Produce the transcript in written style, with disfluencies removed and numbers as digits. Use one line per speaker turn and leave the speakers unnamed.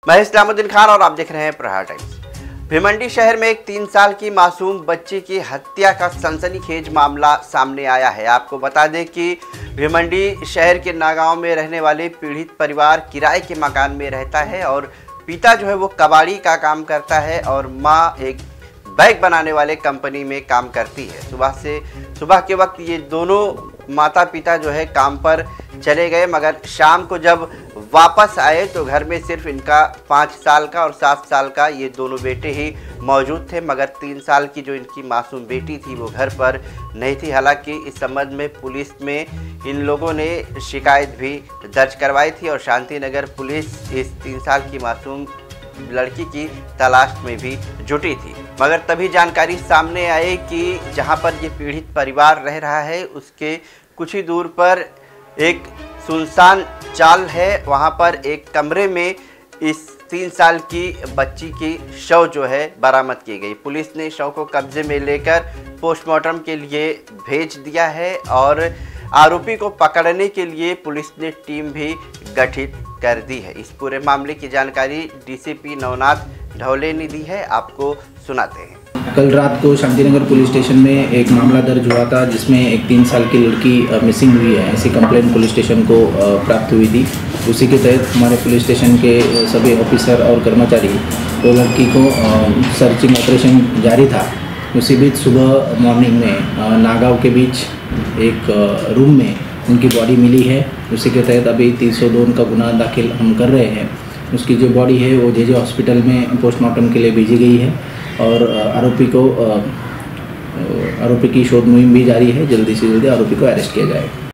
मैं इस्लामुद्दीन खान और आप देख रहे हैं प्रहार टाइम्स। भिवंडी शहर में एक 3 साल की मासूम बच्ची की हत्या का सनसनीखेज मामला सामने आया है। आपको बता दें कि भिवंडी शहर के नागांव में रहने वाले पीड़ित परिवार किराए के मकान में रहता है और पिता जो है वो कबाड़ी का काम करता है और माँ एक बैग बनाने वाले कंपनी में काम करती है। सुबह के वक्त ये दोनों माता पिता जो है काम पर चले गए, मगर शाम को जब वापस आए तो घर में सिर्फ इनका 5 साल का और 7 साल का ये दोनों बेटे ही मौजूद थे, मगर 3 साल की जो इनकी मासूम बेटी थी वो घर पर नहीं थी। हालांकि इस संबंध में पुलिस में इन लोगों ने शिकायत भी दर्ज करवाई थी और शांति नगर पुलिस इस 3 साल की मासूम लड़की की तलाश में भी जुटी थी। मगर तभी जानकारी सामने आई कि जहां पर ये पीड़ित परिवार रह रहा है उसके कुछ ही दूर पर एक सुनसान चाल है, वहां पर एक कमरे में इस 3 साल की बच्ची की शव जो है बरामद की गई। पुलिस ने शव को कब्जे में लेकर पोस्टमार्टम के लिए भेज दिया है और आरोपी को पकड़ने के लिए पुलिस ने टीम भी गठित कर दी है। इस पूरे मामले की जानकारी डीसीपी नवनाथ ढौले ने दी है, आपको सुनाते हैं।
कल रात को शांतिनगर पुलिस स्टेशन में एक मामला दर्ज हुआ था जिसमें एक 3 साल की लड़की मिसिंग हुई है, ऐसी कंप्लेंट पुलिस स्टेशन को प्राप्त हुई थी। उसी के तहत हमारे पुलिस स्टेशन के सभी ऑफिसर और कर्मचारी वो लड़की को सर्चिंग ऑपरेशन जारी था। उसी बीच सुबह मॉर्निंग में नागांव के बीच एक रूम में उनकी बॉडी मिली है। उसी के तहत अभी 302 का गुना दाखिल हम कर रहे हैं। उसकी जो बॉडी है वो जे हॉस्पिटल में पोस्टमार्टम के लिए भेजी गई है और आरोपी की शोध मुहिम भी जारी है। जल्दी से जल्दी आरोपी को अरेस्ट किया जाए।